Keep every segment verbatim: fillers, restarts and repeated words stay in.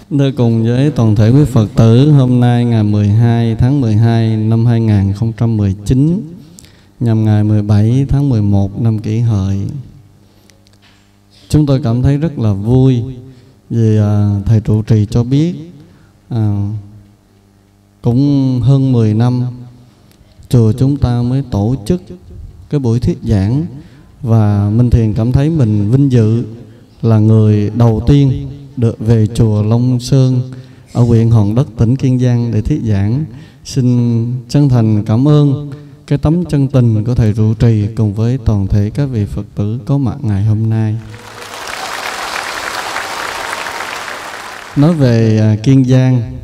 Tôi cùng với toàn thể quý Phật tử, hôm nay ngày mười hai tháng mười hai năm hai nghìn không trăm mười chín, nhằm ngày mười bảy tháng mười một năm Kỷ Hợi, chúng tôi cảm thấy rất là vui vì à, Thầy trụ trì cho biết à, cũng hơn mười năm chùa chúng ta mới tổ chức cái buổi thuyết giảng, và Minh Thiền cảm thấy mình vinh dự là người đầu tiên được về chùa Long Sơn ở huyện Hòn Đất, tỉnh Kiên Giang để thuyết giảng. Xin chân thành cảm ơn cái tấm chân tình của Thầy trụ trì cùng với toàn thể các vị Phật tử có mặt ngày hôm nay. Nói về Kiên Giang,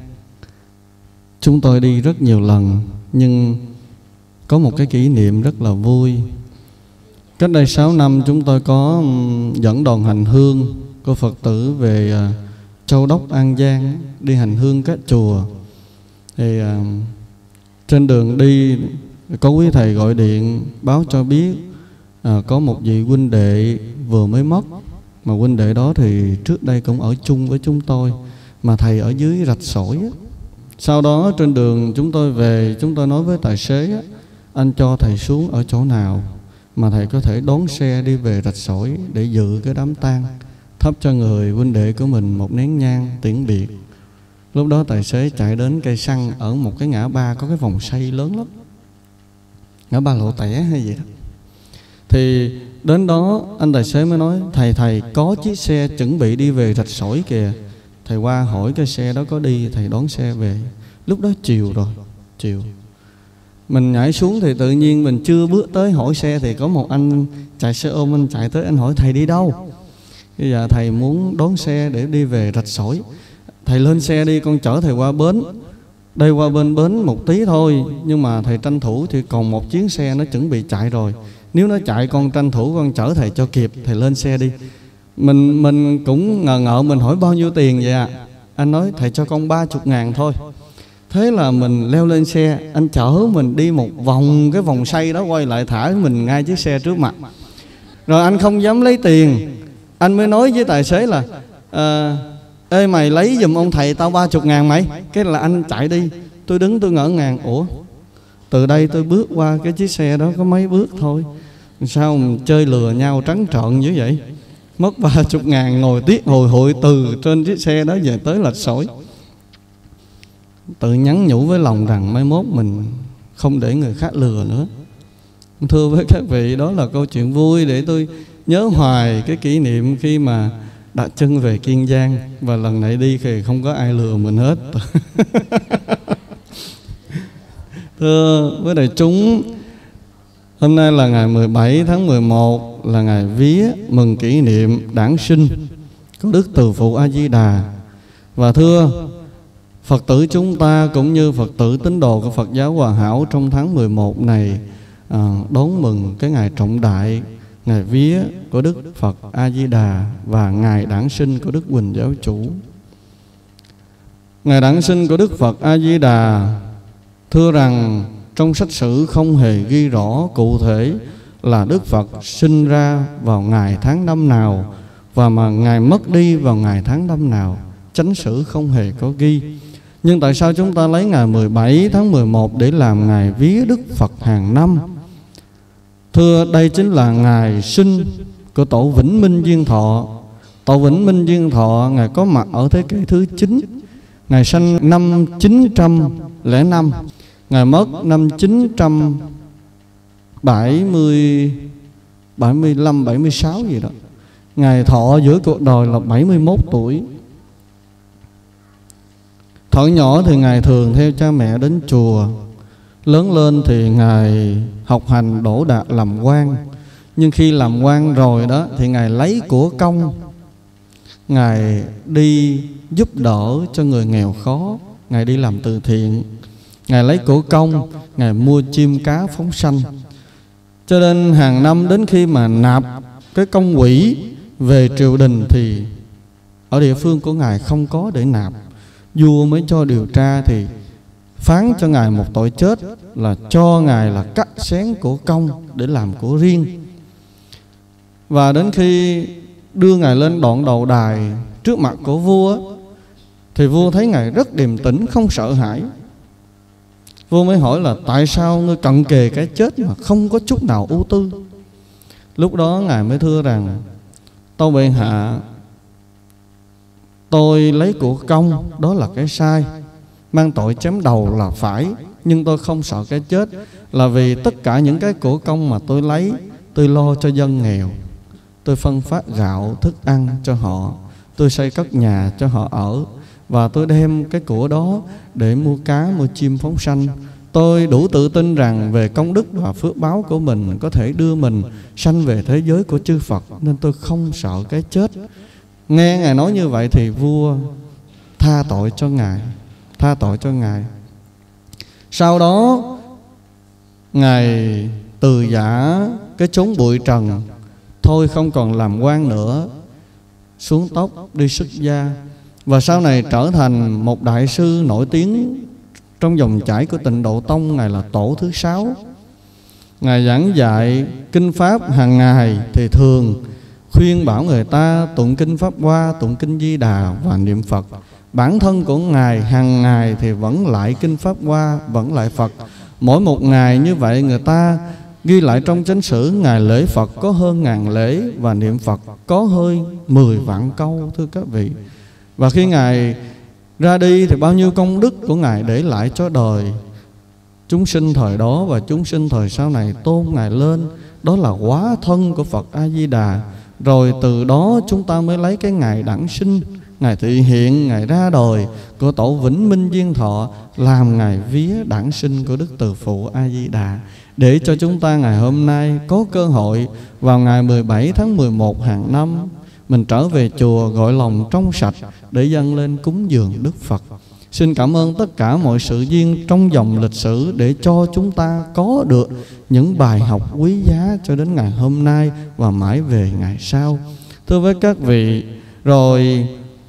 chúng tôi đi rất nhiều lần, nhưng có một cái kỷ niệm rất là vui. Cách đây sáu năm chúng tôi có dẫn đoàn hành hương của Phật tử về Châu Đốc, An Giang, đi hành hương các chùa. Thì uh, trên đường đi có quý thầy gọi điện báo cho biết uh, có một vị huynh đệ vừa mới mất. Mà huynh đệ đó thì trước đây cũng ở chung với chúng tôi, mà thầy ở dưới Rạch Sỏi á. Sau đó trên đường chúng tôi về, chúng tôi nói với tài xế á, anh cho thầy xuống ở chỗ nào mà thầy có thể đón xe đi về Rạch Sỏi để dự cái đám tang, thắp cho người huynh đệ của mình một nén nhang tiễn biệt. Lúc đó tài xế chạy đến cây xăng ở một cái ngã ba có cái vòng xoay lớn lắm, ngã ba Lộ Tẻ hay gì đó. Thì đến đó anh tài xế mới nói: Thầy thầy có chiếc xe chuẩn bị đi về Rạch Sỏi kìa, thầy qua hỏi cái xe đó có đi, thầy đón xe về. Lúc đó chiều rồi, chiều mình nhảy xuống thì tự nhiên mình chưa bước tới hỏi xe thì có một anh chạy xe ôm, anh chạy tới, anh hỏi thầy đi đâu. Bây giờ thầy muốn đón xe để đi về Rạch Sỏi. Thầy lên xe đi, con chở thầy qua bến. Đây qua bên bến một tí thôi, nhưng mà thầy tranh thủ thì còn một chuyến xe nó chuẩn bị chạy rồi. Nếu nó chạy con tranh thủ con chở thầy cho kịp, thầy lên xe đi. Mình mình cũng ngờ ngợ, mình hỏi bao nhiêu tiền vậy à? Anh nói thầy cho con ba chục ngàn thôi. Thế là mình leo lên xe, anh chở mình đi một vòng cái vòng xoay đó, quay lại thả mình ngay chiếc xe trước mặt. Rồi anh không dám lấy tiền, anh mới nói với tài xế là à, ê mày lấy giùm ông thầy tao ba chục ngàn mày. Cái là anh chạy đi. Tôi đứng tôi ngỡ ngàng, ủa từ đây tôi bước qua cái chiếc xe đó có mấy bước thôi, sao mình chơi lừa nhau trắng trợn như vậy. Mất ba chục ngàn ngồi tiếc hồi hội từ trên chiếc xe đó về tới Rạch Sỏi. Tự nhắn nhủ với lòng rằng mai mốt mình không để người khác lừa nữa. Thưa với các vị, đó là câu chuyện vui để tôi nhớ hoài cái kỷ niệm khi mà đặt chân về Kiên Giang. Và lần này đi thì không có ai lừa mình hết. Thưa với đại chúng, hôm nay là ngày mười bảy tháng mười một, là ngày vía mừng kỷ niệm đản sinh của Đức Từ Phụ A Di Đà. Và thưa Phật tử chúng ta cũng như Phật tử tín đồ của Phật giáo Hòa Hảo, trong tháng mười một này à, đón mừng cái ngày trọng đại, ngày vía của Đức Phật A Di Đà và ngày đản sinh của Đức Huỳnh Giáo Chủ. Ngày đản sinh của Đức Phật A Di Đà, thưa rằng trong sách sử không hề ghi rõ cụ thể là Đức Phật sinh ra vào ngày tháng năm nào và mà Ngài mất đi vào ngày tháng năm nào. Chánh sử không hề có ghi. Nhưng tại sao chúng ta lấy ngày mười bảy tháng mười một để làm ngày vía Đức Phật hàng năm? Thưa, đây chính là ngày sinh của Tổ Vĩnh Minh Duyên Thọ. Tổ Vĩnh Minh Duyên Thọ Ngài có mặt ở thế kỷ thứ chín. Ngài sanh năm chín trăm lẻ năm, Ngài mất năm chín trăm bảy mươi, bảy mươi lăm, bảy mươi sáu gì đó. Ngài thọ giữa cuộc đời là bảy mươi mốt tuổi. Thuở nhỏ thì Ngài thường theo cha mẹ đến chùa. Lớn lên thì Ngài học hành đỗ đạt làm quan. Nhưng khi làm quan rồi đó thì Ngài lấy của công, Ngài đi giúp đỡ cho người nghèo khó, Ngài đi làm từ thiện, Ngài lấy của công, Ngài mua chim cá phóng sanh. Cho nên hàng năm đến khi mà nạp cái công quỹ về triều đình thì ở địa phương của Ngài không có để nạp. Vua mới cho điều tra thì phán cho Ngài một tội chết là cho Ngài là cắt xén của công để làm của riêng. Và đến khi đưa Ngài lên đoạn đầu đài trước mặt của vua, Thì vua thấy Ngài rất điềm tĩnh, không sợ hãi. Vua mới hỏi là tại sao ngươi cận kề cái chết mà không có chút nào ưu tư? Lúc đó Ngài mới thưa rằng: tâu bệ hạ, tôi lấy của công đó là cái sai, mang tội chém đầu là phải, nhưng tôi không sợ cái chết, là vì tất cả những cái của công mà tôi lấy, tôi lo cho dân nghèo, tôi phân phát gạo thức ăn cho họ, tôi xây cất nhà cho họ ở, và tôi đem cái của đó để mua cá, mua chim phóng sanh. Tôi đủ tự tin rằng về công đức và phước báo của mình có thể đưa mình sanh về thế giới của chư Phật, nên tôi không sợ cái chết. Nghe Ngài nói như vậy thì vua tha tội cho Ngài, tha tội cho Ngài. Sau đó Ngài từ giả cái chốn bụi trần, thôi không còn làm quan nữa, xuống tóc đi xuất gia, và sau này trở thành một đại sư nổi tiếng trong dòng chảy của Tịnh Độ Tông. Ngài là tổ thứ sáu. Ngài giảng dạy kinh pháp hàng ngày thì thường khuyên bảo người ta tụng kinh Pháp Hoa, tụng kinh Di Đà và niệm Phật. Bản thân của Ngài hàng ngày thì vẫn lại kinh Pháp Hoa, vẫn lại Phật. Mỗi một ngày như vậy, người ta ghi lại trong chánh sử, Ngài lễ Phật có hơn ngàn lễ và niệm Phật có hơi mười vạn câu, thưa các vị. Và khi Ngài ra đi thì bao nhiêu công đức của Ngài để lại cho đời chúng sinh thời đó và chúng sinh thời sau này tôn Ngài lên. Đó là hóa thân của Phật A-di-đà. Rồi từ đó chúng ta mới lấy cái ngày đản sinh, ngày thị hiện, ngày ra đời của tổ Vĩnh Minh Duyên Thọ làm ngày vía đản sinh của Đức Từ Phụ A-di-đà, để cho chúng ta ngày hôm nay có cơ hội vào ngày mười bảy tháng mười một hàng năm mình trở về chùa gọi lòng trong sạch để dâng lên cúng dường Đức Phật. Xin cảm ơn tất cả mọi sự duyên trong dòng lịch sử để cho chúng ta có được những bài học quý giá cho đến ngày hôm nay và mãi về ngày sau. Thưa với các vị, rồi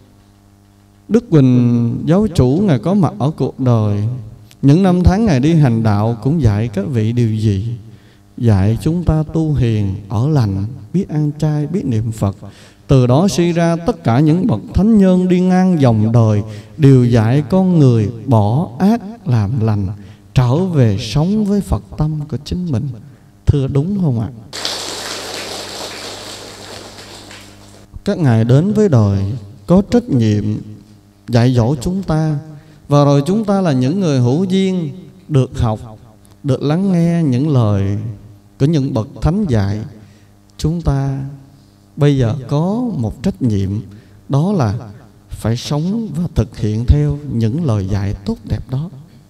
Đức Quỳnh giáo chủ Ngài có mặt ở cuộc đời. Những năm tháng Ngài đi hành đạo cũng dạy các vị điều gì? Dạy chúng ta tu hiền, ở lành, biết ăn chay, biết niệm Phật. Từ đó suy ra tất cả những bậc thánh nhân đi ngang dòng đời đều dạy con người bỏ ác làm lành, trở về sống với Phật tâm của chính mình. Thưa đúng không ạ? Các ngài đến với đời có trách nhiệm dạy dỗ chúng ta, và rồi chúng ta là những người hữu duyên được học, được lắng nghe những lời của những bậc thánh dạy. Chúng ta bây giờ có một trách nhiệm, đó là phải sống và thực hiện theo những lời dạy tốt đẹp đó.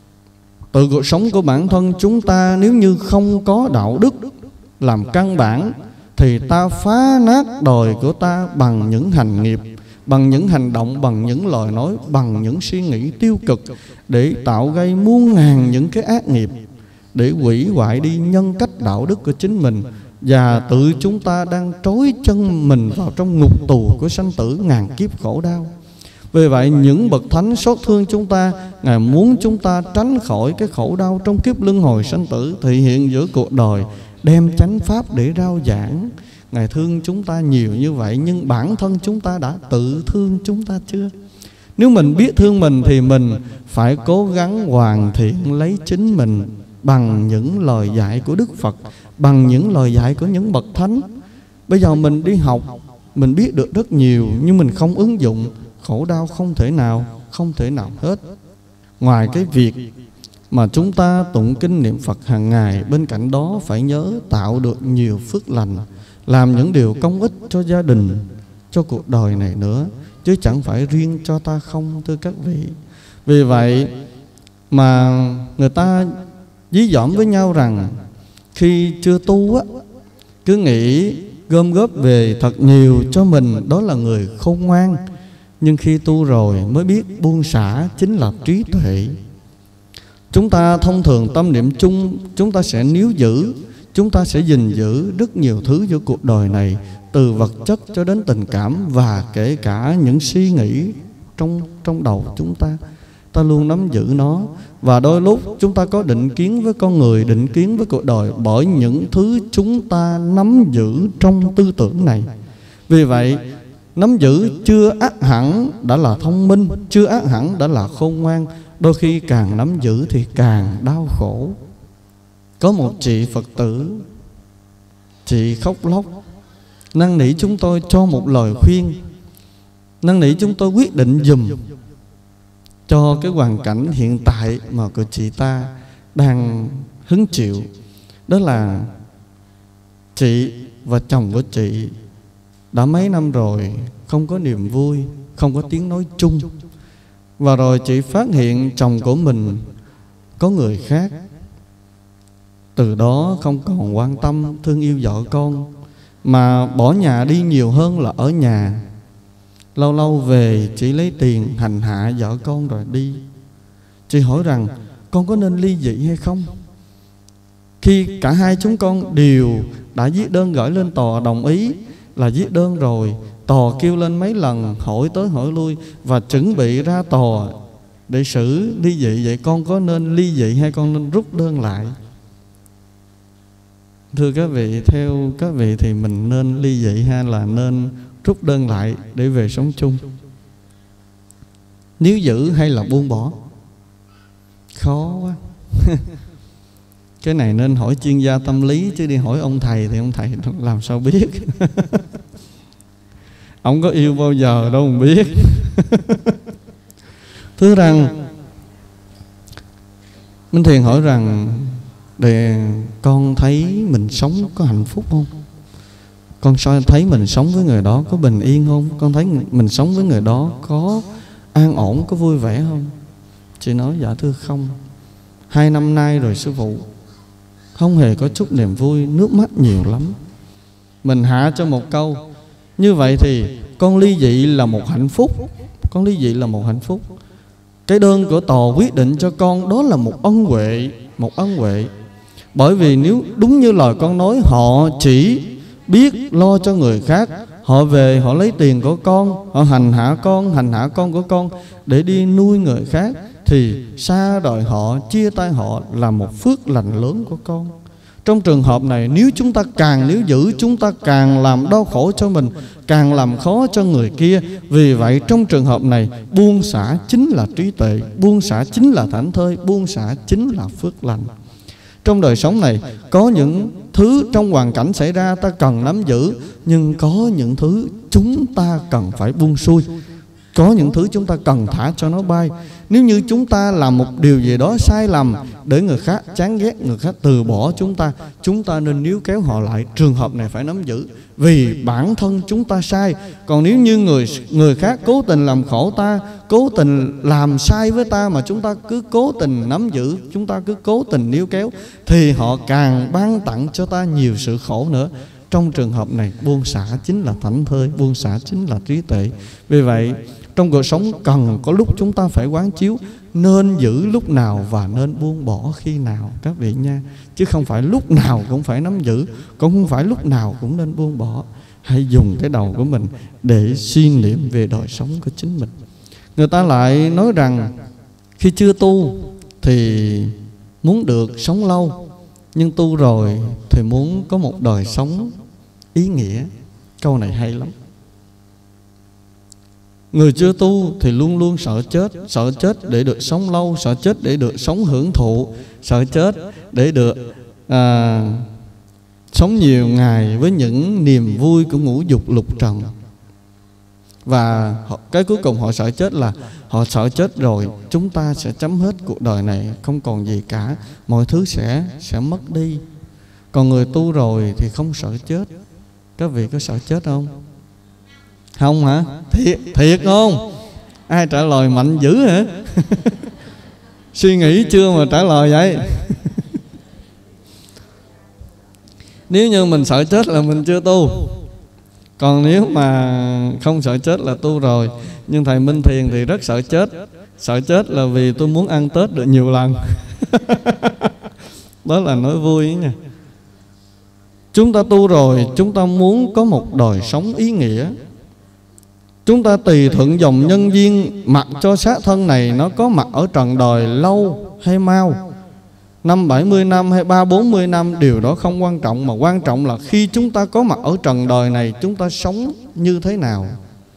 Từ cuộc sống của bản thân chúng ta, nếu như không có đạo đức làm căn bản, thì ta phá nát đời của ta bằng những hành nghiệp, bằng những hành động, bằng những lời nói, bằng những suy nghĩ tiêu cực, để tạo gây muôn ngàn những cái ác nghiệp, để hủy hoại đi nhân cách đạo đức của chính mình. Và tự chúng ta đang trói chân mình vào trong ngục tù của sanh tử ngàn kiếp khổ đau. Vì vậy những bậc thánh xót thương chúng ta, Ngài muốn chúng ta tránh khỏi cái khổ đau trong kiếp luân hồi sanh tử, thị hiện giữa cuộc đời, đem chánh pháp để rao giảng. Ngài thương chúng ta nhiều như vậy, nhưng bản thân chúng ta đã tự thương chúng ta chưa? Nếu mình biết thương mình thì mình phải cố gắng hoàn thiện lấy chính mình bằng những lời dạy của Đức Phật, bằng những lời dạy của những bậc thánh. Bây giờ mình đi học, mình biết được rất nhiều, nhưng mình không ứng dụng, khổ đau không thể nào, không thể nào hết. Ngoài cái việc mà chúng ta tụng kinh niệm Phật hàng ngày, bên cạnh đó phải nhớ tạo được nhiều phước lành, làm những điều công ích cho gia đình, cho cuộc đời này nữa, chứ chẳng phải riêng cho ta không, thưa các vị. Vì vậy mà người ta dí dỏm với nhau rằng khi chưa tu á, cứ nghĩ gom góp về thật nhiều cho mình, đó là người khôn ngoan. Nhưng khi tu rồi mới biết buông xả chính là trí tuệ. Chúng ta thông thường tâm niệm chung, chúng ta sẽ níu giữ, chúng ta sẽ gìn giữ rất nhiều thứ của cuộc đời này, từ vật chất cho đến tình cảm, và kể cả những suy nghĩ trong, trong đầu chúng ta. Ta luôn nắm giữ nó. Và đôi lúc chúng ta có định kiến với con người, định kiến với cuộc đời, bởi những thứ chúng ta nắm giữ trong tư tưởng này. Vì vậy Nắm giữ chưa ắt hẳn đã là thông minh, chưa ắt hẳn đã là khôn ngoan. Đôi khi càng nắm giữ thì càng đau khổ. Có một chị Phật tử, chị khóc lóc, năn nỉ chúng tôi cho một lời khuyên, năn nỉ chúng tôi quyết định giùm cho cái hoàn cảnh hiện tại mà của chị ta đang hứng chịu. Đó là chị và chồng của chị đã mấy năm rồi không có niềm vui, không có tiếng nói chung. Và rồi chị phát hiện chồng của mình có người khác. Từ đó không còn quan tâm thương yêu vợ con, mà bỏ nhà đi nhiều hơn là ở nhà. Lâu lâu về chỉ lấy tiền hành hạ vợ con rồi đi. Chị hỏi rằng con có nên ly dị hay không? Khi cả hai chúng con đều đã viết đơn gửi lên tòa đồng ý là viết đơn rồi, tòa kêu lên mấy lần, hỏi tới hỏi lui và chuẩn bị ra tòa để xử ly dị. Vậy con có nên ly dị hay con nên rút đơn lại? Thưa các vị, theo các vị thì mình nên ly dị hay là nên rút đơn lại để về sống chung? Nếu giữ hay là buông bỏ? Khó quá. Cái này nên hỏi chuyên gia tâm lý, chứ đi hỏi ông thầy thì ông thầy làm sao biết. Ông có yêu bao giờ đâu mà biết. Thưa rằng Minh Thiền hỏi rằng, để con thấy mình sống có hạnh phúc không? Con thấy mình sống với người đó có bình yên không? Con thấy mình sống với người đó có an ổn, có vui vẻ không? Chị nói dạ thưa không. Hai năm nay rồi sư phụ, không hề có chút niềm vui, nước mắt nhiều lắm. Mình hạ cho một câu, như vậy thì con ly dị là một hạnh phúc. Con ly dị là một hạnh phúc. Cái đơn của tòa quyết định cho con đó là một ân huệ, một ân huệ. Bởi vì nếu đúng như lời con nói, họ chỉ biết lo cho người khác, họ về họ lấy tiền của con, họ hành hạ con, hành hạ con của con để đi nuôi người khác, thì xa đời họ, chia tay họ là một phước lành lớn của con. Trong trường hợp này, nếu chúng ta càng nếu giữ, chúng ta càng làm đau khổ cho mình, càng làm khó cho người kia. Vì vậy trong trường hợp này, buông xả chính là trí tuệ, buông xả chính là thảnh thơi, buông xả chính là phước lành. Trong đời sống này, có những thứ trong hoàn cảnh xảy ra ta cần nắm giữ, nhưng có những thứ chúng ta cần phải buông xuôi. Có những thứ chúng ta cần thả cho nó bay. Nếu như chúng ta làm một điều gì đó sai lầm để người khác chán ghét, người khác từ bỏ chúng ta, chúng ta nên níu kéo họ lại. Trường hợp này phải nắm giữ, vì bản thân chúng ta sai. Còn nếu như người người khác cố tình làm khổ ta, cố tình làm sai với ta, mà chúng ta cứ cố tình nắm giữ, chúng ta cứ cố tình níu kéo, thì họ càng ban tặng cho ta nhiều sự khổ nữa. Trong trường hợp này, buông xả chính là thảnh thơi, buông xả chính là trí tuệ. Vì vậy trong cuộc sống cần có lúc chúng ta phải quán chiếu nên giữ lúc nào và nên buông bỏ khi nào, các vị nha. Chứ không phải lúc nào cũng phải nắm giữ, cũng không phải lúc nào cũng nên buông bỏ. Hãy dùng cái đầu của mình để suy niệm về đời sống của chính mình. Người ta lại nói rằng khi chưa tu thì muốn được sống lâu, nhưng tu rồi thì muốn có một đời sống ý nghĩa. Câu này hay lắm. Người chưa tu thì luôn luôn sợ chết. Sợ chết để được sống lâu, sợ chết để được sống hưởng thụ, sợ chết để được à, sống nhiều ngày với những niềm vui của ngũ dục lục trần. Và họ, cái cuối cùng họ sợ chết là họ sợ chết rồi chúng ta sẽ chấm hết cuộc đời này, không còn gì cả, mọi thứ sẽ sẽ mất đi. Còn người tu rồi thì không sợ chết. Các vị có sợ chết không? Không hả? Thiệt, thiệt không? Ai trả lời mạnh dữ hả? Suy nghĩ chưa mà trả lời vậy? Nếu như mình sợ chết là mình chưa tu. Còn nếu mà không sợ chết là tu rồi. Nhưng thầy Minh Thiền thì rất sợ chết. Sợ chết là vì tôi muốn ăn Tết được nhiều lần. Đó là nói vui ấy nha. Chúng ta tu rồi, chúng ta muốn có một đời sống ý nghĩa. Chúng ta tùy thuận dòng nhân duyên, mặc cho xác thân này nó có mặt ở trần đời lâu hay mau, năm bảy mươi năm hay ba bốn mươi năm, điều đó không quan trọng. Mà quan trọng là khi chúng ta có mặt ở trần đời này, chúng ta sống như thế nào.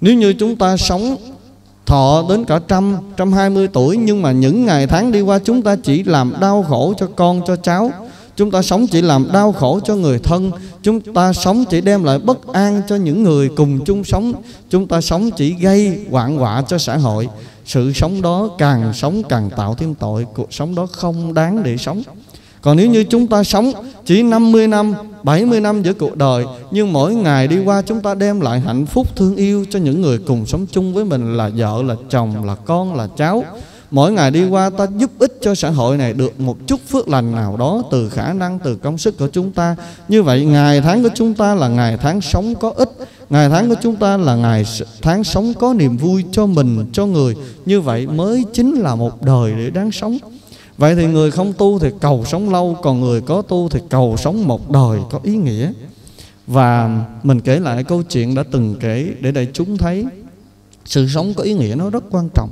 Nếu như chúng ta sống thọ đến cả trăm, trăm hai mươi tuổi, nhưng mà những ngày tháng đi qua chúng ta chỉ làm đau khổ cho con, cho cháu. Chúng ta sống chỉ làm đau khổ cho người thân. Chúng ta sống chỉ đem lại bất an cho những người cùng chung sống. Chúng ta sống chỉ gây hoạn họa cho xã hội. Sự sống đó càng sống càng tạo thêm tội. Cuộc sống đó không đáng để sống. Còn nếu như chúng ta sống chỉ năm mươi năm, bảy mươi năm giữa cuộc đời, nhưng mỗi ngày đi qua chúng ta đem lại hạnh phúc thương yêu cho những người cùng sống chung với mình, là vợ, là chồng, là con, là cháu. Mỗi ngày đi qua ta giúp ích cho xã hội này được một chút phước lành nào đó từ khả năng, từ công sức của chúng ta. Như vậy ngày tháng của chúng ta là ngày tháng sống có ích. Ngày tháng của chúng ta là ngày tháng sống có niềm vui cho mình, cho người. Như vậy mới chính là một đời để đáng sống. Vậy thì người không tu thì cầu sống lâu, còn người có tu thì cầu sống một đời có ý nghĩa. Và mình kể lại câu chuyện đã từng kể để đại chúng thấy sự sống có ý nghĩa nó rất quan trọng.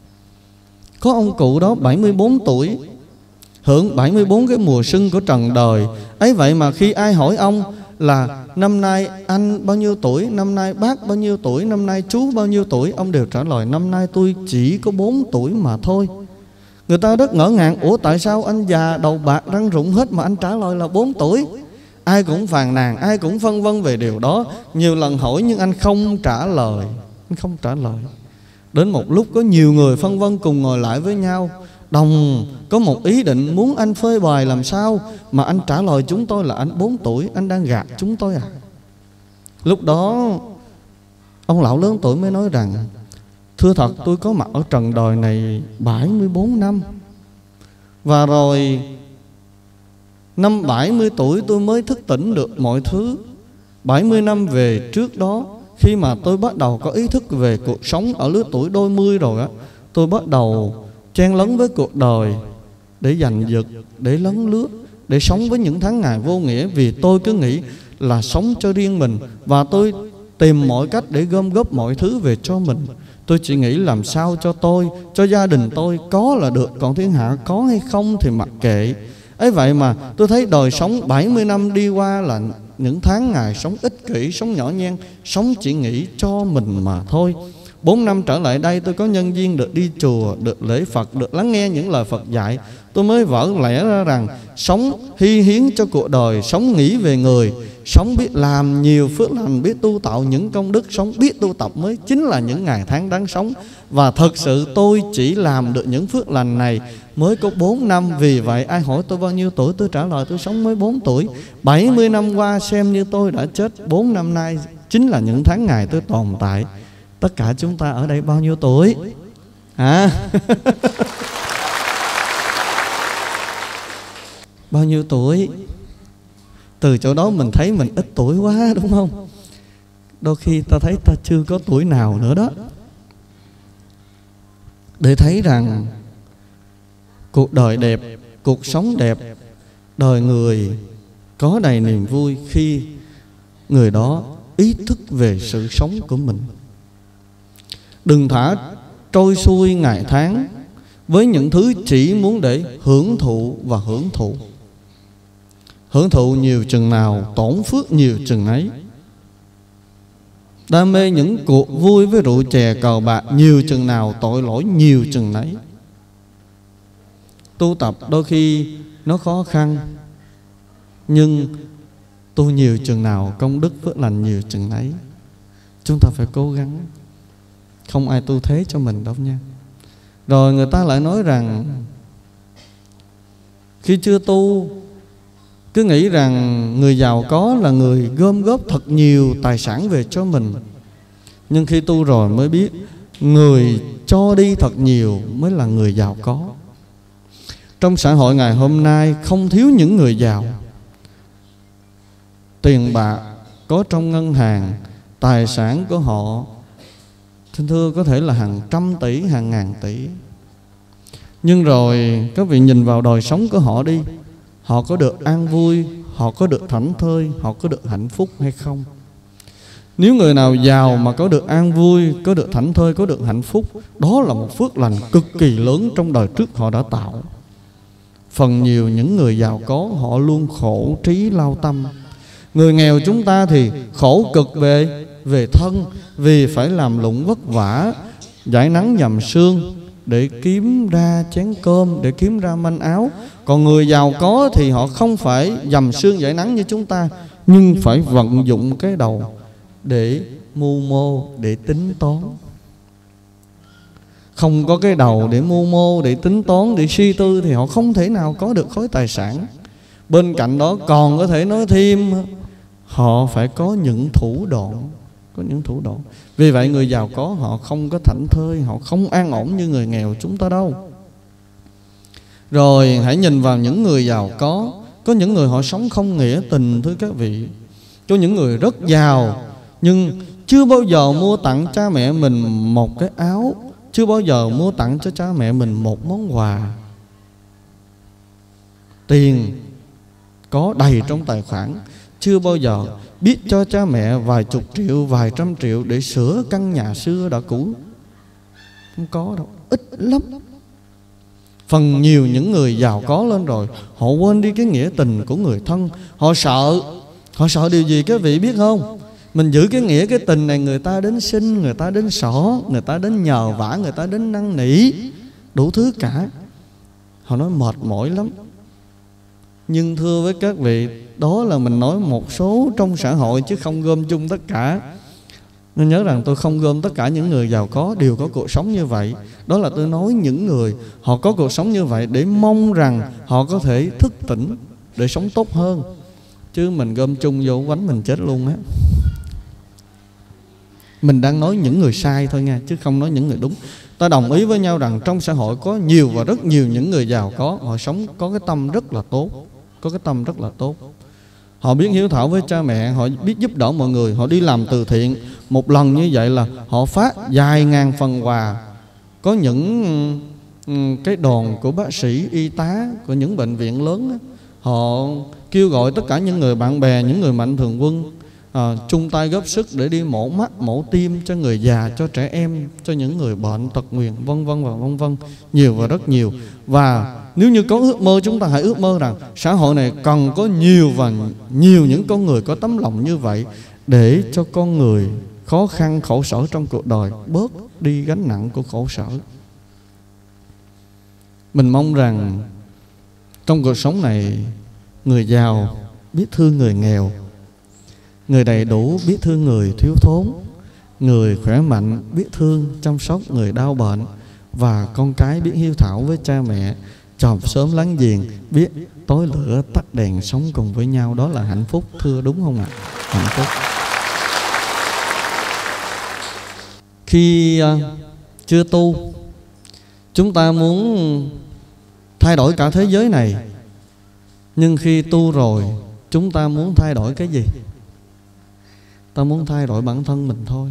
Có ông cụ đó bảy mươi bốn tuổi, hưởng bảy mươi bốn cái mùa xuân của trần đời. Ấy vậy mà khi ai hỏi ông là năm nay anh bao nhiêu tuổi, năm nay bác bao nhiêu tuổi, năm nay chú bao nhiêu tuổi, ông đều trả lời năm nay tôi chỉ có bốn tuổi mà thôi. Người ta rất ngỡ ngàng, ủa tại sao anh già đầu bạc răng rụng hết mà anh trả lời là bốn tuổi? Ai cũng phàn nàn, ai cũng phân vân về điều đó. Nhiều lần hỏi nhưng anh không trả lời. Anh không trả lời. Đến một lúc có nhiều người phân vân cùng ngồi lại với nhau, đồng có một ý định muốn anh phơi bày làm sao mà anh trả lời chúng tôi là anh bốn tuổi. Anh đang gạt chúng tôi à? Lúc đó ông lão lớn tuổi mới nói rằng, thưa thật tôi có mặt ở trần đời này bảy mươi bốn năm. Và rồi năm bảy mươi tuổi tôi mới thức tỉnh được mọi thứ. Bảy mươi năm về trước đó, khi mà tôi bắt đầu có ý thức về cuộc sống ở lứa tuổi đôi mươi rồi á, tôi bắt đầu chen lấn với cuộc đời để giành giật, để lấn lướt, để sống với những tháng ngày vô nghĩa. Vì tôi cứ nghĩ là sống cho riêng mình, và tôi tìm mọi cách để gom góp mọi thứ về cho mình. Tôi chỉ nghĩ làm sao cho tôi, cho gia đình tôi có là được, còn thiên hạ có hay không thì mặc kệ. Ấy vậy mà tôi thấy đời sống bảy mươi năm đi qua là những tháng ngày sống ích kỷ, sống nhỏ nhen, sống chỉ nghĩ cho mình mà thôi. Bốn năm trở lại đây tôi có nhân duyên được đi chùa, được lễ Phật, được lắng nghe những lời Phật dạy. Tôi mới vỡ lẽ ra rằng sống hy hiến cho cuộc đời, sống nghĩ về người, sống biết làm nhiều phước lành, biết tu tạo những công đức, sống biết tu tập mới chính là những ngày tháng đáng sống. Và thật sự tôi chỉ làm được những phước lành này mới có bốn năm. Vì vậy ai hỏi tôi bao nhiêu tuổi, tôi trả lời tôi sống mới bốn tuổi. Bảy mươi năm qua xem như tôi đã chết. Bốn năm nay chính là những tháng ngày tôi tồn tại. Tất cả chúng ta ở đây bao nhiêu tuổi? À? Bao nhiêu tuổi? Từ chỗ đó mình thấy mình ít tuổi quá, đúng không? Đôi khi ta thấy ta chưa có tuổi nào nữa đó. Để thấy rằng cuộc đời đẹp, cuộc sống đẹp, đời người có đầy niềm vui khi người đó ý thức về sự sống của mình. Đừng thả trôi xuôi ngày tháng với những thứ chỉ muốn để hưởng thụ và hưởng thụ. Hưởng thụ nhiều chừng nào tổn phước nhiều chừng ấy. Đam mê những cuộc vui với rượu chè cờ bạc nhiều chừng nào tội lỗi nhiều chừng ấy. Tu tập đôi khi nó khó khăn, nhưng tu nhiều chừng nào công đức phước lành nhiều chừng ấy. Chúng ta phải cố gắng. Không ai tu thế cho mình đâu nha. Rồi người ta lại nói rằng khi chưa tu cứ nghĩ rằng người giàu có là người gom góp thật nhiều tài sản về cho mình. Nhưng khi tu rồi mới biết người cho đi thật nhiều mới là người giàu có. Trong xã hội ngày hôm nay không thiếu những người giàu. Tiền bạc có trong ngân hàng, tài sản của họ xin thưa có thể là hàng trăm tỷ, hàng ngàn tỷ. Nhưng rồi các vị nhìn vào đời sống của họ đi, họ có được an vui, họ có được thảnh thơi, họ có được hạnh phúc hay không? Nếu người nào giàu mà có được an vui, có được thảnh thơi, có được hạnh phúc, đó là một phước lành cực kỳ lớn trong đời trước họ đã tạo. Phần nhiều những người giàu có họ luôn khổ trí lao tâm. Người nghèo chúng ta thì khổ cực về về thân, vì phải làm lụng vất vả, dãi nắng dầm sương để kiếm ra chén cơm, để kiếm ra manh áo. Còn người giàu có thì họ không phải dầm sương dãi nắng như chúng ta, nhưng phải vận dụng cái đầu để mưu mô, để tính toán. Không có cái đầu để mưu mô, để tính toán, để suy tư thì họ không thể nào có được khối tài sản. Bên cạnh đó còn có thể nói thêm, họ phải có những thủ đoạn, có những thủ đoạn. Vì vậy người giàu có họ không có thảnh thơi, họ không an ổn như người nghèo chúng ta đâu. Rồi hãy nhìn vào những người giàu có. Có những người họ sống không nghĩa tình, thưa các vị. Có những người rất giàu nhưng chưa bao giờ mua tặng cha mẹ mình một cái áo, chưa bao giờ mua tặng cho cha mẹ mình một món quà. Tiền có đầy trong tài khoản, chưa bao giờ biết cho cha mẹ vài chục triệu, vài trăm triệu để sửa căn nhà xưa đã cũ. Không có đâu, ít lắm. Phần nhiều những người giàu có lên rồi, họ quên đi cái nghĩa tình của người thân. Họ sợ, họ sợ điều gì các vị biết không? Mình giữ cái nghĩa cái tình này, người ta đến xin, người ta đến xỏ, người ta đến nhờ vả, người ta đến năn nỉ, đủ thứ cả. Họ nói mệt mỏi lắm. Nhưng thưa với các vị, đó là mình nói một số trong xã hội chứ không gom chung tất cả. Nên nhớ rằng tôi không gom tất cả những người giàu có đều có cuộc sống như vậy. Đó là tôi nói những người họ có cuộc sống như vậy để mong rằng họ có thể thức tỉnh để sống tốt hơn. Chứ mình gom chung vô quánh mình chết luôn á. Mình đang nói những người sai thôi nha, chứ không nói những người đúng. Ta đồng ý với nhau rằng trong xã hội có nhiều và rất nhiều những người giàu có, họ sống có cái tâm rất là tốt, có cái tâm rất là tốt. Họ biết hiếu thảo với cha mẹ, họ biết giúp đỡ mọi người, họ đi làm từ thiện. Một lần như vậy là họ phát vài ngàn phần quà. Có những cái đoàn của bác sĩ, y tá của những bệnh viện lớn đó, họ kêu gọi tất cả những người bạn bè, những người mạnh thường quân à, chung tay góp sức để đi mổ mắt, mổ tim cho người già, cho trẻ em, cho những người bệnh tật nguyền, vân vân và vân vân, nhiều và rất nhiều. Và nếu như có ước mơ, chúng ta hãy ước mơ rằng xã hội này cần có nhiều và nhiều những con người có tấm lòng như vậy, để cho con người khó khăn khổ sở trong cuộc đời bớt đi gánh nặng của khổ sở. Mình mong rằng trong cuộc sống này, người giàu biết thương người nghèo, người đầy đủ biết thương người thiếu thốn, người khỏe mạnh biết thương chăm sóc người đau bệnh, và con cái biết hiếu thảo với cha mẹ, chòm xóm láng giềng biết tối lửa tắt đèn sống cùng với nhau. Đó là hạnh phúc, thưa đúng không ạ? Hạnh phúc. Khi uh, chưa tu, chúng ta muốn thay đổi cả thế giới này. Nhưng khi tu rồi, chúng ta muốn thay đổi cái gì? Ta muốn thay đổi bản thân mình thôi.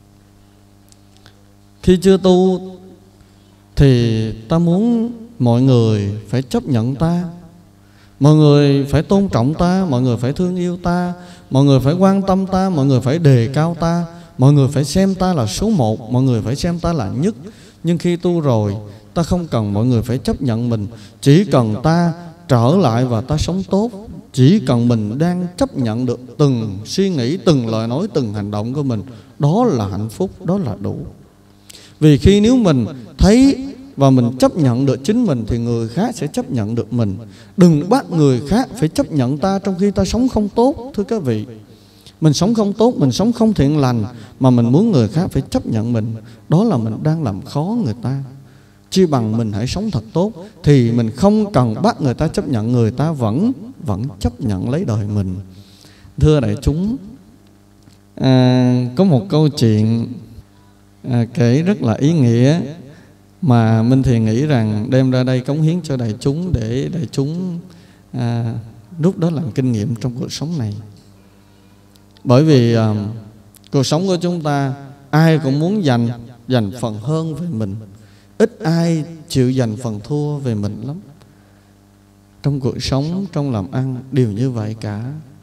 Khi chưa tu thì ta muốn mọi người phải chấp nhận ta, mọi người phải tôn trọng ta, mọi người phải thương yêu ta, mọi người phải quan tâm ta, mọi người phải đề cao ta, mọi người phải xem ta là số một, mọi người phải xem ta là nhất. Nhưng khi tu rồi, ta không cần mọi người phải chấp nhận mình, chỉ cần ta trở lại và ta sống tốt. Chỉ cần mình đang chấp nhận được từng suy nghĩ, từng lời nói, từng hành động của mình, đó là hạnh phúc, đó là đủ. Vì khi nếu mình thấy và mình chấp nhận được chính mình thì người khác sẽ chấp nhận được mình. Đừng bắt người khác phải chấp nhận ta trong khi ta sống không tốt, thưa các vị. Mình sống không tốt, mình sống không thiện lành, mà mình muốn người khác phải chấp nhận mình, đó là mình đang làm khó người ta. Chi bằng mình hãy sống thật tốt, thì mình không cần bắt người ta chấp nhận, người ta vẫn vẫn chấp nhận lấy đời mình. Thưa đại chúng, à, có một câu chuyện à, kể rất là ý nghĩa mà Minh Thiền nghĩ rằng đem ra đây cống hiến cho đại chúng, để đại chúng à, rút đó làm kinh nghiệm trong cuộc sống này. Bởi vì à, cuộc sống của chúng ta ai cũng muốn dành dành phần hơn về mình, ít ai chịu dành phần thua về mình lắm. Trong cuộc sống, trong làm ăn đều như vậy cả.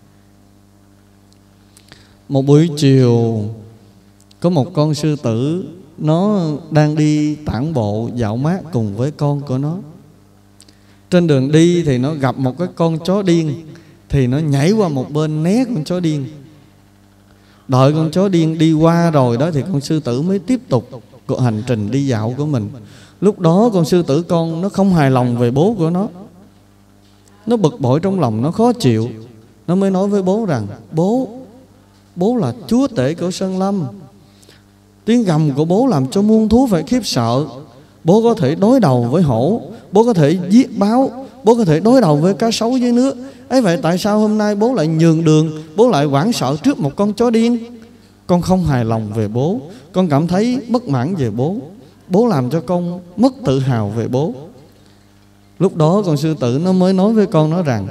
Một buổi chiều, có một con sư tử, nó đang đi tản bộ dạo mát cùng với con của nó. Trên đường đi thì nó gặp một cái con chó điên, thì nó nhảy qua một bên né con chó điên. Đợi con chó điên đi qua rồi đó thì con sư tử mới tiếp tục cuộc hành trình đi dạo của mình. Lúc đó con sư tử con nó không hài lòng về bố của nó, nó bực bội trong lòng, nó khó chịu. Nó mới nói với bố rằng: Bố, bố là chúa tể của Sơn Lâm. Tiếng gầm của bố làm cho muôn thú phải khiếp sợ. Bố có thể đối đầu với hổ, bố có thể giết báo, bố có thể đối đầu với cá sấu dưới nước. Ấy vậy tại sao hôm nay bố lại nhường đường, bố lại hoảng sợ trước một con chó điên? Con không hài lòng về bố, con cảm thấy bất mãn về bố. Bố làm cho con mất tự hào về bố. Lúc đó con sư tử nó mới nói với con nó rằng: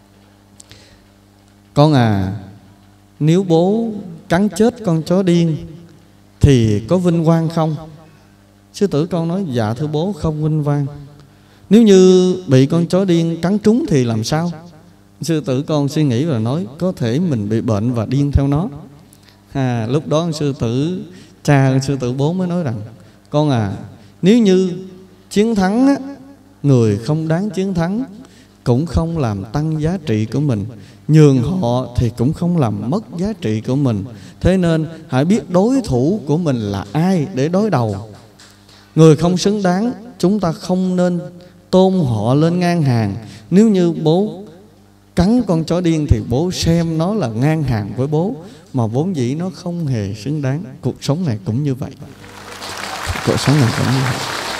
Con à, nếu bố cắn chết con chó điên thì có vinh quang không? Sư tử con nói: Dạ thưa bố, không vinh quang. Nếu như bị con chó điên cắn trúng thì làm sao? Sư tử con suy nghĩ và nói: Có thể mình bị bệnh và điên theo nó. à, Lúc đó con sư tử cha con sư tử bố mới nói rằng: Con à, nếu như chiến thắng á, người không đáng chiến thắng cũng không làm tăng giá trị của mình, nhường họ thì cũng không làm mất giá trị của mình. Thế nên hãy biết đối thủ của mình là ai để đối đầu. Người không xứng đáng chúng ta không nên tôn họ lên ngang hàng. Nếu như bố cắn con chó điên thì bố xem nó là ngang hàng với bố, mà vốn dĩ nó không hề xứng đáng. Cuộc sống này cũng như vậy. Cuộc sống này cũng như vậy.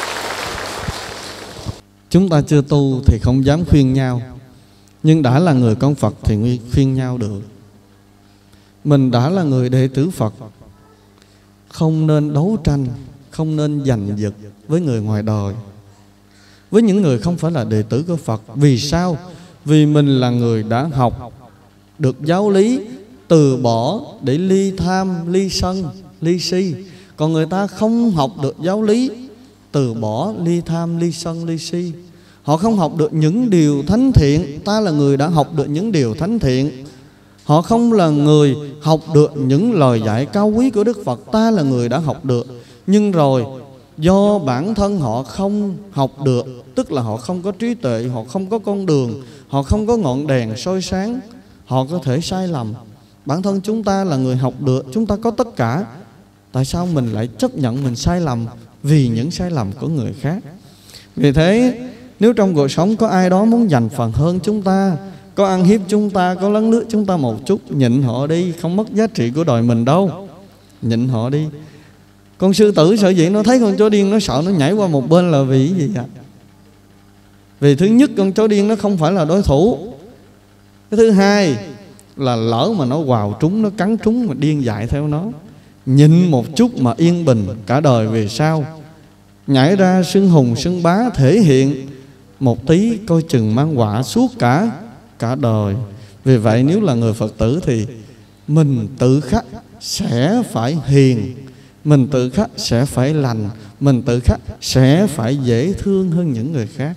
Chúng ta chưa tu thì không dám khuyên nhau, nhưng đã là người con Phật thì khuyên nhau được. Mình đã là người đệ tử Phật, không nên đấu tranh, không nên giành giật với người ngoài đời, với những người không phải là đệ tử của Phật. Vì sao? Vì mình là người đã học được giáo lý từ bỏ để ly tham, ly sân, ly si. Còn người ta không học được giáo lý từ bỏ, ly tham, ly sân, ly si. Họ không học được những điều thánh thiện. Ta là người đã học được những điều thánh thiện. Họ không là người học được những lời dạy cao quý của Đức Phật. Ta là người đã học được. Nhưng rồi do bản thân họ không học được, tức là họ không có trí tuệ, họ không có con đường, họ không có ngọn đèn soi sáng, họ có thể sai lầm. Bản thân chúng ta là người học được, chúng ta có tất cả. Tại sao mình lại chấp nhận mình sai lầm vì những sai lầm của người khác? Vì thế nếu trong cuộc sống có ai đó muốn giành phần hơn chúng ta, có ăn hiếp chúng ta, có lấn lướt chúng ta một chút, nhịn họ đi, không mất giá trị của đời mình đâu. Nhịn họ đi. Con sư tử sợ dĩ nó thấy con chó điên, nó sợ nó nhảy qua một bên là vì gì vậy? Vì thứ nhất, con chó điên nó không phải là đối thủ. Cái thứ hai là lỡ mà nó quào trúng, nó cắn trúng mà điên dại theo nó. Nhịn một chút mà yên bình cả đời về sau. Nhảy ra xưng hùng xưng bá thể hiện một tí, coi chừng mang họa suốt cả cả đời. Vì vậy nếu là người Phật tử thì mình tự khắc sẽ phải hiền, mình tự khắc sẽ phải lành, mình tự khắc sẽ phải dễ thương hơn những người khác.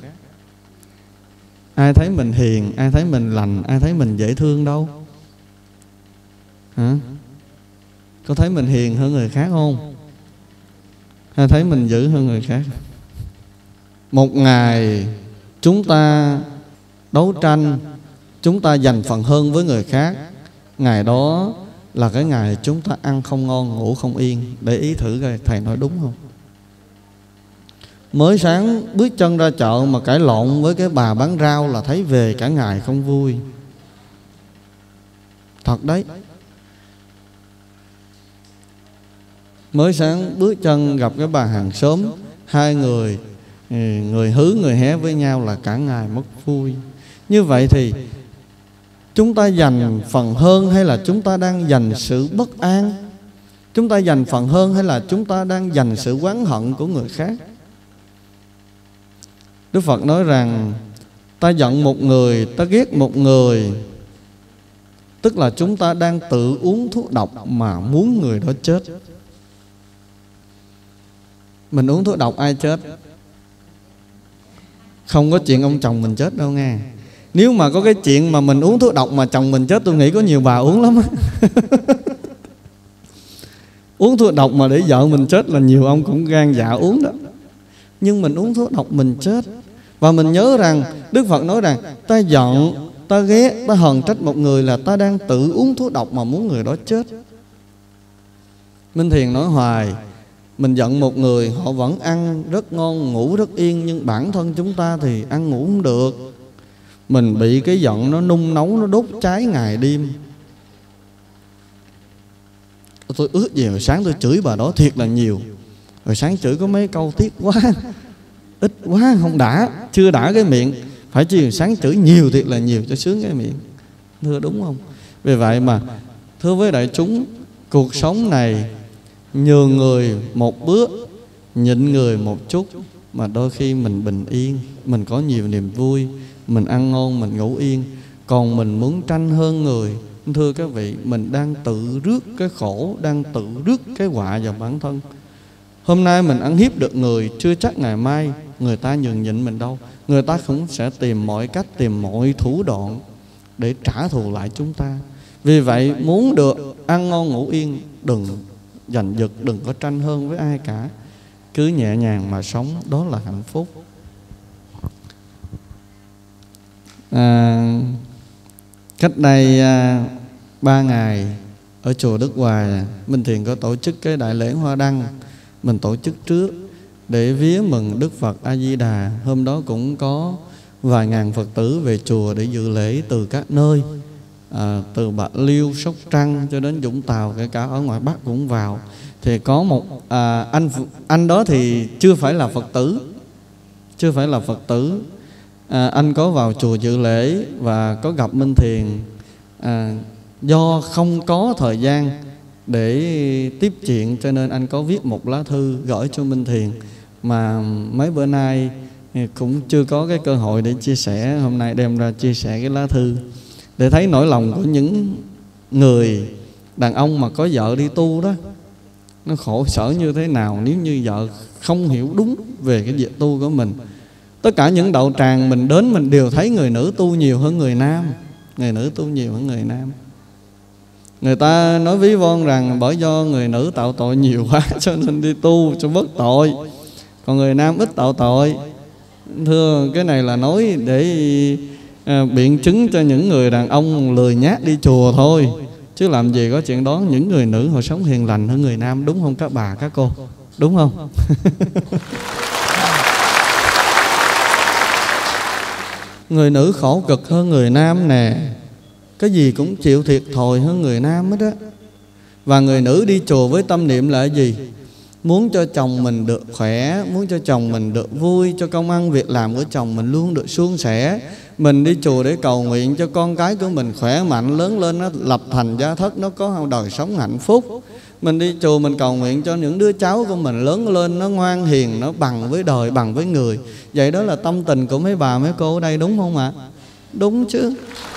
Ai thấy mình hiền, ai thấy mình lành, ai thấy mình dễ thương đâu? Hả? Có thấy mình hiền hơn người khác không? Hay thấy mình dữ hơn người khác? Một ngày chúng ta đấu tranh, chúng ta giành phần hơn với người khác, ngày đó là cái ngày chúng ta ăn không ngon, ngủ không yên. Để ý thử coi thầy nói đúng không? Mới sáng bước chân ra chợ mà cãi lộn với cái bà bán rau là thấy về cả ngày không vui. Thật đấy. Mới sáng bước chân gặp cái bà hàng xóm, hai người người hứ người hé với nhau là cả ngày mất vui. Như vậy thì chúng ta giành phần hơn hay là chúng ta đang giành sự bất an? Chúng ta giành phần hơn hay là chúng ta đang giành sự oán hận của người khác? Đức Phật nói rằng ta giận một người, ta ghét một người, tức là chúng ta đang tự uống thuốc độc mà muốn người đó chết. Mình uống thuốc độc ai chết? Không có chuyện ông chồng mình chết đâu nghe. Nếu mà có cái chuyện mà mình uống thuốc độc mà chồng mình chết, tôi nghĩ có nhiều bà uống lắm. Uống thuốc độc mà để vợ mình chết là nhiều ông cũng gan dạ uống đó. Nhưng mình uống thuốc độc mình chết. Và mình nhớ rằng Đức Phật nói rằng ta giận, ta ghét, ta hờn trách một người là ta đang tự uống thuốc độc mà muốn người đó chết. Minh Thiền nói hoài, mình giận một người họ vẫn ăn rất ngon, ngủ rất yên, nhưng bản thân chúng ta thì ăn ngủ không được. Mình bị cái giận nó nung nấu, nó đốt cháy ngày đêm. Tôi ước gì hồi sáng tôi chửi bà đó thiệt là nhiều. Hồi sáng chửi có mấy câu tiếc quá, ít quá không đã, chưa đã cái miệng. Phải chi hồi sáng chửi nhiều thiệt là nhiều cho sướng cái miệng. Thưa đúng không? Vì vậy mà thưa với đại chúng, cuộc sống này nhường người một bước, nhịn người một chút, mà đôi khi mình bình yên, mình có nhiều niềm vui, mình ăn ngon, mình ngủ yên. Còn mình muốn tranh hơn người, thưa các vị, mình đang tự rước cái khổ, đang tự rước cái họa vào bản thân. Hôm nay mình ăn hiếp được người, chưa chắc ngày mai người ta nhường nhịn mình đâu. Người ta cũng sẽ tìm mọi cách, tìm mọi thủ đoạn để trả thù lại chúng ta. Vì vậy muốn được ăn ngon ngủ yên, đừng giành giật, đừng có tranh hơn với ai cả. Cứ nhẹ nhàng mà sống, đó là hạnh phúc. à, Cách đây à, ba ngày ở chùa Đức Hoài, Minh Thiền có tổ chức cái đại lễ Hoa Đăng. Mình tổ chức trước để vía mừng Đức Phật A Di Đà. Hôm đó cũng có vài ngàn Phật tử về chùa để dự lễ từ các nơi, à, từ Bạc Liêu, Sóc Trăng cho đến Vũng Tàu, kể cả ở ngoài Bắc cũng vào. Thì có một à, anh anh đó thì chưa phải là Phật tử, chưa phải là Phật tử. À, anh có vào chùa dự lễ và có gặp Minh Thiền. À, do không có thời gian để tiếp chuyện cho nên anh có viết một lá thư gửi cho Minh Thiền, mà mấy bữa nay cũng chưa có cái cơ hội để chia sẻ. Hôm nay đem ra chia sẻ cái lá thư để thấy nỗi lòng của những người đàn ông mà có vợ đi tu đó, nó khổ sở như thế nào nếu như vợ không hiểu đúng về cái việc tu của mình. Tất cả những đạo tràng mình đến, mình đều thấy người nữ tu nhiều hơn người nam. Người nữ tu nhiều hơn người nam. Người ta nói ví von rằng bởi do người nữ tạo tội nhiều quá cho nên đi tu cho bớt tội, còn người nam ít tạo tội. Thưa, cái này là nói để à, biện chứng cho những người đàn ông lười nhác đi chùa thôi, chứ làm gì có chuyện đó. Những người nữ họ sống hiền lành hơn người nam, đúng không các bà các cô? Đúng không? Người nữ khổ cực hơn người nam nè, cái gì cũng chịu thiệt thòi hơn người nam hết á. Và người nữ đi chùa với tâm niệm là gì? Muốn cho chồng mình được khỏe, muốn cho chồng mình được vui, cho công ăn việc làm của chồng mình luôn được suôn sẻ. Mình đi chùa để cầu nguyện cho con cái của mình khỏe mạnh, lớn lên nó lập thành gia thất, nó có đời sống hạnh phúc. Mình đi chùa mình cầu nguyện cho những đứa cháu của mình lớn lên nó ngoan hiền, nó bằng với đời, bằng với người. Vậy đó là tâm tình của mấy bà mấy cô ở đây, đúng không ạ? Đúng chứ.